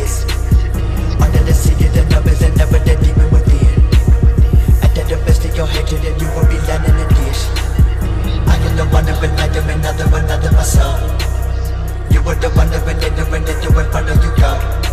is. Under the sea of the numbers and never the demon within. After the best of your hatred and you will be landing in dish. I am the one of another myself. You were the one of another and follow you go.